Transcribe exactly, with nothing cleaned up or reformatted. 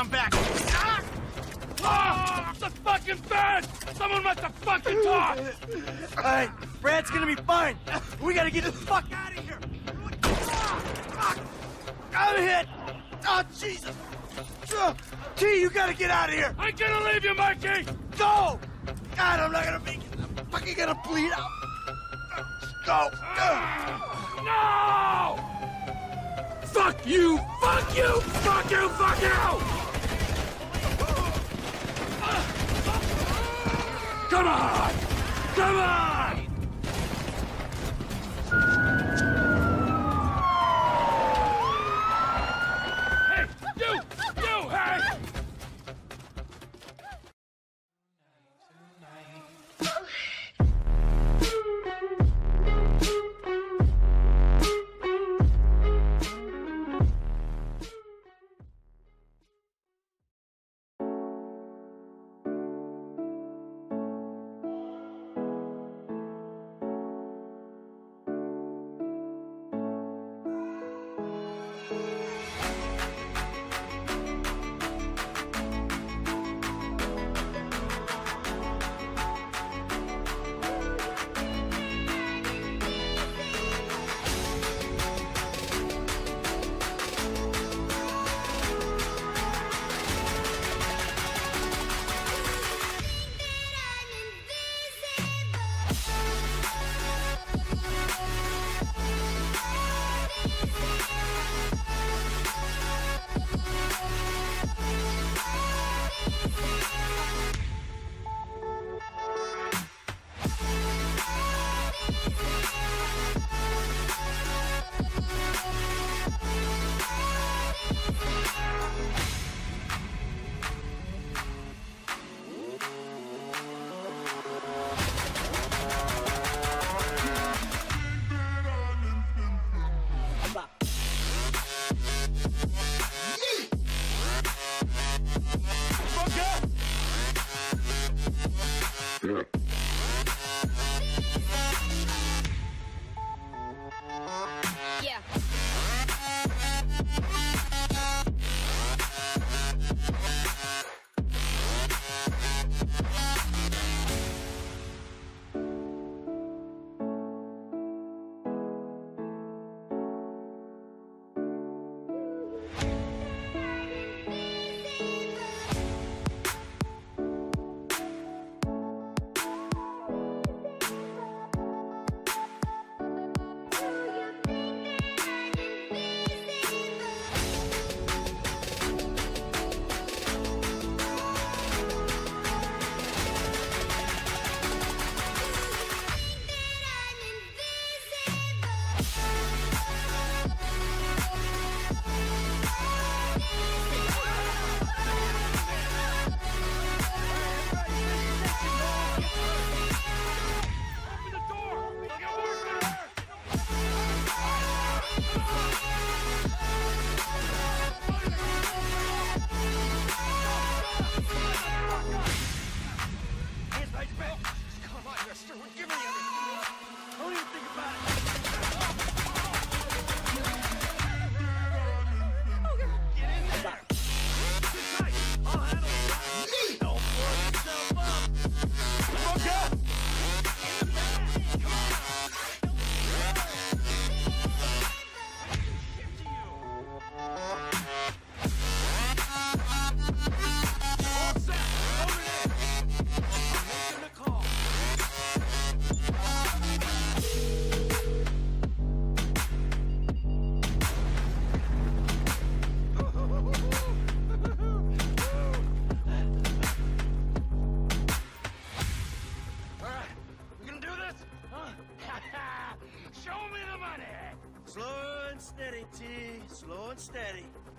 I'm back. Ah! Oh, the fucking bed! Someone must have fucking talked! Alright, Brad's gonna be fine. We gotta get the fuck out of here. Ah! I'm hit. Oh, Jesus. Uh, T, you gotta get out of here. I'm gonna leave you, Mikey! Go! God, I'm not gonna make it. I'm fucking gonna bleed out. Go. No! Fuck you! Fuck you! Fuck you! Fuck you! Come on! Come on! Hey, you! You, hey! Yeah. Slow and steady, T. Slow and steady.